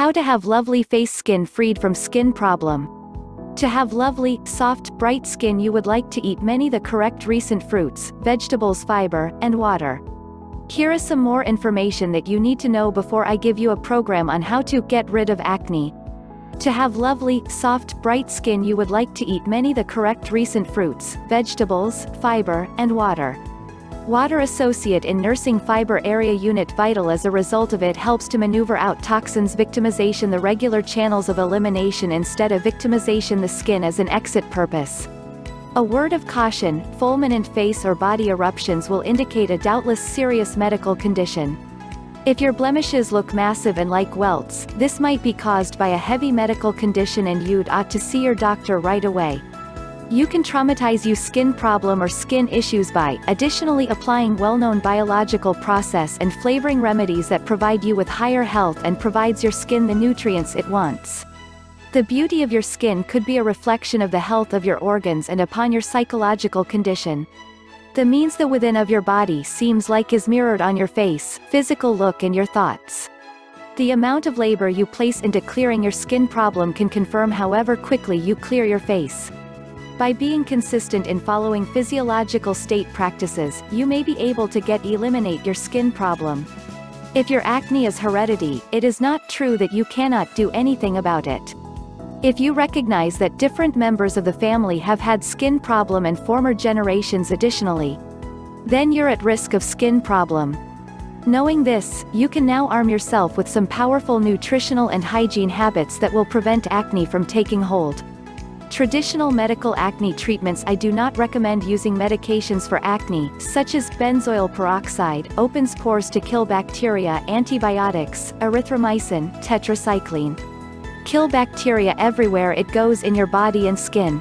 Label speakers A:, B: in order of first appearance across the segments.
A: How to have lovely face skin freed from skin problem. To have lovely, soft, bright skin you would like to eat many the correct recent fruits, vegetables, fiber, and water. Here is some more information that you need to know before I give you a program on how to get rid of acne. To have lovely, soft, bright skin you would like to eat many the correct recent fruits, vegetables, fiber, and water. Water associate in nursing fiber area unit vital as a result of it helps to maneuver out toxins victimization the regular channels of elimination instead of victimization the skin as an exit purpose. A word of caution, fulminant face or body eruptions will indicate a doubtless serious medical condition. If your blemishes look massive and like welts, this might be caused by a heavy medical condition and you'd ought to see your doctor right away. You can traumatize your skin problem or skin issues by, additionally applying well-known biological process and flavoring remedies that provide you with higher health and provides your skin the nutrients it wants. The beauty of your skin could be a reflection of the health of your organs and upon your psychological condition. The means the within of your body seems like is mirrored on your face, physical look and your thoughts. The amount of labor you place into clearing your skin problem can confirm however quickly you clear your face. By being consistent in following physiological state practices, you may be able to eliminate your skin problem. If your acne is heredity, it is not true that you cannot do anything about it. If you recognize that different members of the family have had skin problem and former generations additionally, then you're at risk of skin problem. Knowing this, you can now arm yourself with some powerful nutritional and hygiene habits that will prevent acne from taking hold. Traditional medical acne treatments. I do not recommend using medications for acne, such as benzoyl peroxide, opens pores to kill bacteria, antibiotics, erythromycin, tetracycline. Kill bacteria everywhere it goes in your body and skin.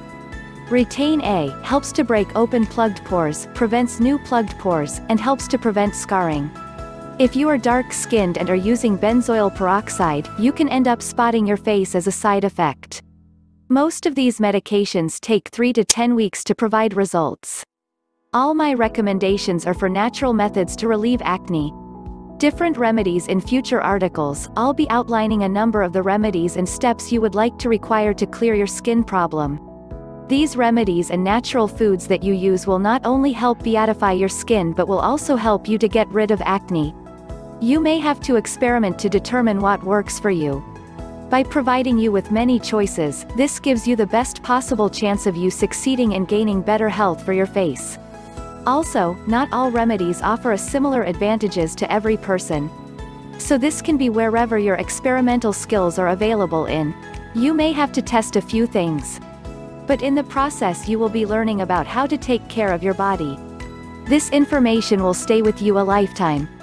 A: Retain A, helps to break open plugged pores, prevents new plugged pores, and helps to prevent scarring. If you are dark-skinned and are using benzoyl peroxide, you can end up spotting your face as a side effect. Most of these medications take 3 to 10 weeks to provide results. All my recommendations are for natural methods to relieve acne. Different remedies in future articles. I'll be outlining a number of the remedies and steps you would like to require to clear your skin problem. These remedies and natural foods that you use will not only help beautify your skin but will also help you to get rid of acne. You may have to experiment to determine what works for you. By providing you with many choices, this gives you the best possible chance of you succeeding in gaining better health for your face. Also, not all remedies offer a similar advantages to every person. So this can be wherever your experimental skills are available in. You may have to test a few things. But in the process you will be learning about how to take care of your body. This information will stay with you a lifetime.